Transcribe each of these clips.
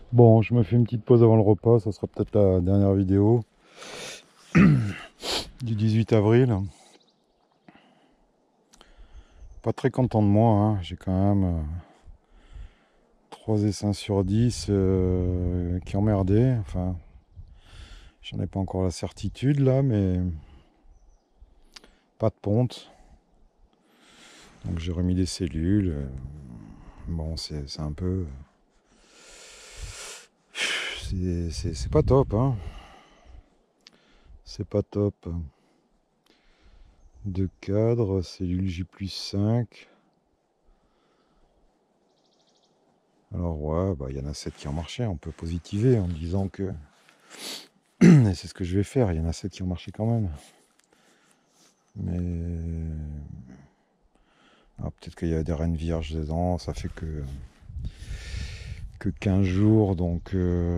Bon, je me fais une petite pause avant le repas, ça sera peut-être la dernière vidéo du 18 avril. Pas très content de moi, hein. J'ai quand même 3 essaims sur 10 qui emmerdaient. Enfin, j'en ai pas encore la certitude là, mais pas de ponte. Donc j'ai remis des cellules. Bon, c'est un peu... C'est pas top, hein. C'est pas top. De cadre, cellule J+5. Alors ouais, bah, il y en a 7 qui ont marché, on peut positiver en disant que... Et c'est ce que je vais faire, il y en a 7 qui ont marché quand même. Mais... peut-être qu'il y a des reines vierges dedans, ça fait que 15 jours, donc...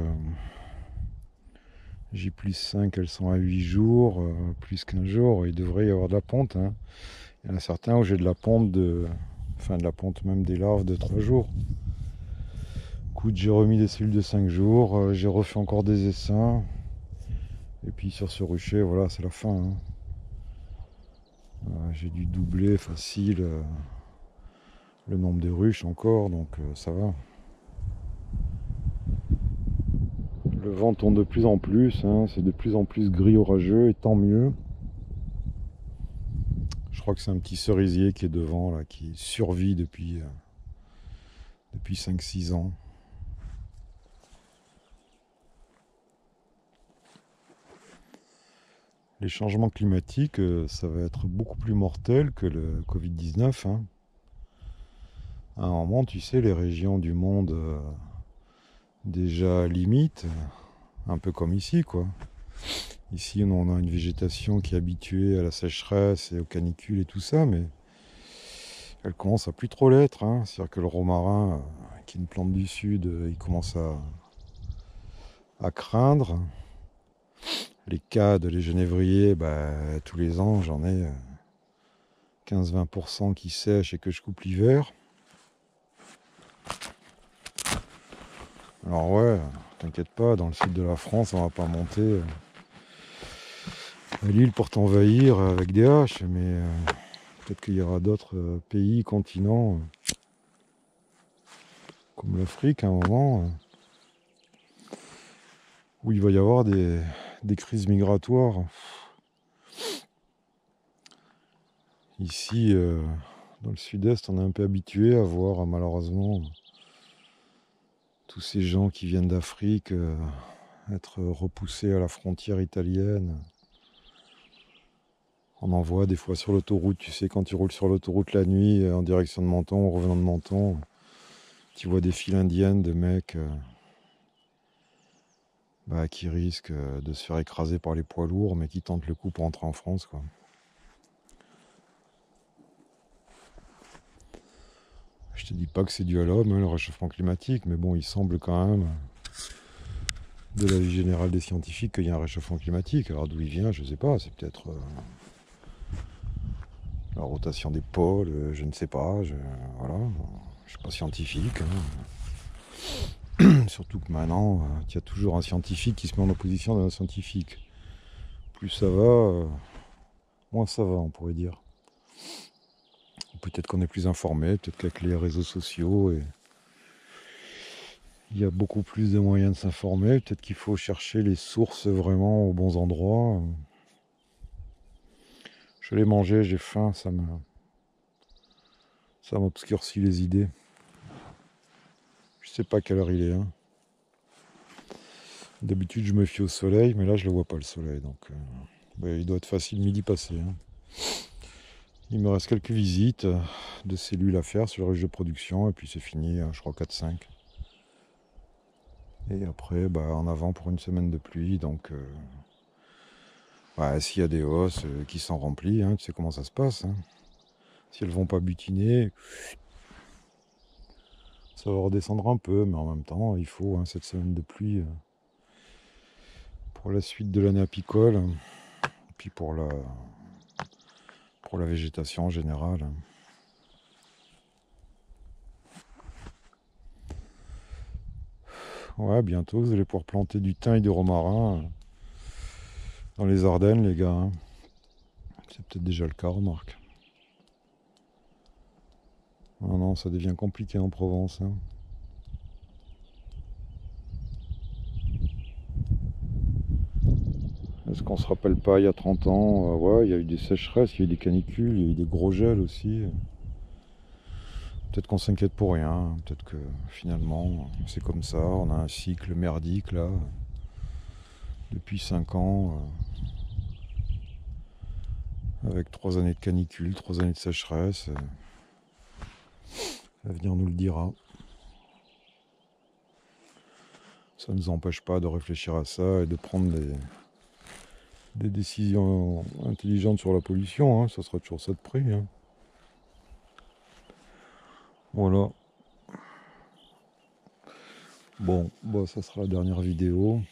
J+5, elles sont à 8 jours, plus 15 jours, il devrait y avoir de la ponte, hein. Il y en a certains où j'ai de la ponte de... Enfin de la ponte même des larves de 3 jours. Écoute, j'ai remis des cellules de 5 jours, j'ai refait encore des essaims. Et puis sur ce rucher, voilà, c'est la fin, hein. J'ai dû doubler facile le nombre de ruches encore, donc ça va. Le vent tourne de plus en plus, hein, c'est de plus en plus gris orageux, et tant mieux. Je crois que c'est un petit cerisier qui est devant, là, qui survit depuis 5-6 ans. Les changements climatiques, ça va être beaucoup plus mortel que le Covid-19, hein. À un moment, tu sais, les régions du monde déjà limites, un peu comme ici, quoi. Ici, on a une végétation qui est habituée à la sécheresse et aux canicules et tout ça, mais elle commence à plus trop l'être, hein. C'est-à-dire que le romarin, qui est une plante du sud, il commence à craindre. Les cades, les genévriers, bah, tous les ans, j'en ai 15-20% qui sèchent et que je coupe l'hiver. Alors ouais, t'inquiète pas, dans le sud de la France, on va pas monter à l'île pour t'envahir avec des haches, mais peut-être qu'il y aura d'autres pays, continents, comme l'Afrique à un moment, où il va y avoir des crises migratoires. Ici, dans le sud-est, on est un peu habitué à voir malheureusement tous ces gens qui viennent d'Afrique être repoussés à la frontière italienne. On en voit des fois sur l'autoroute, tu sais, quand tu roules sur l'autoroute la nuit en direction de Menton, en revenant de Menton, tu vois des files indiennes de mecs qui risquent de se faire écraser par les poids lourds, mais qui tentent le coup pour entrer en France, quoi. Je te dis pas que c'est dû à l'homme, hein, le réchauffement climatique, mais bon, il semble quand même, de l'avis général des scientifiques, qu'il y a un réchauffement climatique. Alors d'où il vient, je sais pas, c'est peut-être la rotation des pôles, je ne sais pas, voilà, je suis pas scientifique, hein. Surtout que maintenant, il y a toujours un scientifique qui se met en opposition d'un scientifique. Plus ça va, moins ça va, on pourrait dire. Peut-être qu'on est plus informé, peut-être qu'avec les réseaux sociaux, il y a beaucoup plus de moyens de s'informer. Peut-être qu'il faut chercher les sources vraiment aux bons endroits. Je l'ai mangé, j'ai faim, ça m'obscurcit les idées. Je sais pas quelle heure il est, hein. D'habitude, je me fie au soleil, mais là, je le vois pas le soleil, donc il doit être facile midi passé, hein. Il me reste quelques visites de cellules à faire sur le ruche de production, et puis c'est fini, je crois 4-5. Et après, en avant pour une semaine de pluie, donc s'il y a des hausses qui sont remplies, hein, tu sais comment ça se passe, hein. Si elles vont pas butiner, ça va redescendre un peu, mais en même temps, il faut, hein, cette semaine de pluie pour la suite de l'année apicole, et puis pour la végétation en général. Ouais, bientôt vous allez pouvoir planter du thym et du romarin dans les Ardennes, les gars, hein. C'est peut-être déjà le cas, remarque. Non, non, ça devient compliqué en Provence, hein. Est-ce qu'on se rappelle pas, il y a 30 ans, ouais, il y a eu des sécheresses, il y a eu des canicules, il y a eu des gros gels aussi. Peut-être qu'on s'inquiète pour rien, peut-être que finalement c'est comme ça, on a un cycle merdique là, depuis 5 ans, avec 3 années de canicule, 3 années de sécheresse. L'avenir nous le dira. Ça ne nous empêche pas de réfléchir à ça et de prendre des décisions intelligentes sur la pollution, hein. Ça sera toujours ça de prix, hein. Voilà. Bon, bah, ça sera la dernière vidéo.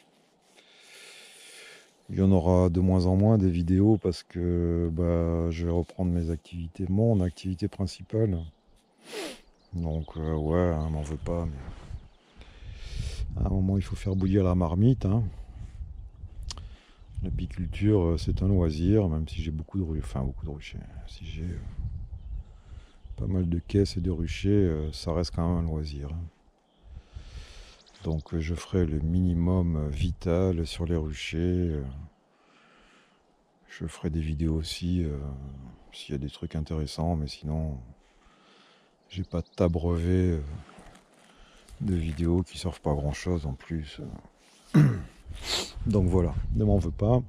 Il y en aura de moins en moins des vidéos parce que bah, je vais reprendre mes activités, mon activité principale. Donc ouais, hein, m'en veux pas, mais à un moment il faut faire bouillir la marmite, hein. L'apiculture c'est un loisir, même si j'ai beaucoup de ruchers, enfin beaucoup de ruchers, si j'ai pas mal de caisses et de ruchers, ça reste quand même un loisir, hein. Donc je ferai le minimum vital sur les ruchers. Je ferai des vidéos aussi s'il y a des trucs intéressants, mais sinon j'ai pas de tas brevet de vidéos qui servent pas à grand chose en plus. Donc voilà, ne m'en veux pas.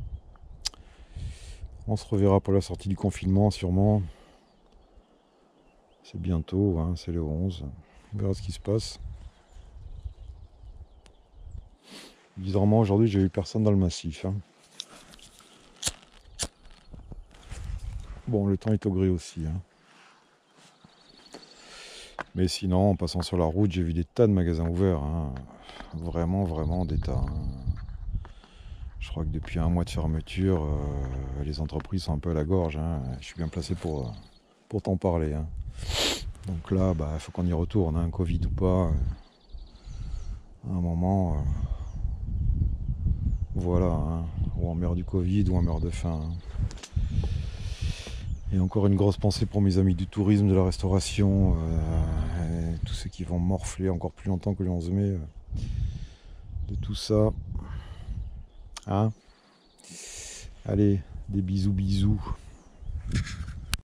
On se reverra pour la sortie du confinement sûrement. C'est bientôt, hein, c'est le 11. On verra ce qui se passe. Bizarrement aujourd'hui j'ai eu personne dans le massif, hein. Bon, le temps est au gris aussi, hein. Mais sinon, en passant sur la route, j'ai vu des tas de magasins ouverts, hein. Vraiment, vraiment des tas, hein. Je crois que depuis un mois de fermeture, les entreprises sont un peu à la gorge, hein. Je suis bien placé pour t'en parler, hein. Donc là, bah, faut qu'on y retourne, hein, Covid ou pas. À un moment, voilà, hein. Ou on meurt du Covid ou on meurt de faim, hein. Et encore une grosse pensée pour mes amis du tourisme, de la restauration, et tous ceux qui vont morfler encore plus longtemps que le 11 mai, de tout ça. Hein? Allez, des bisous bisous.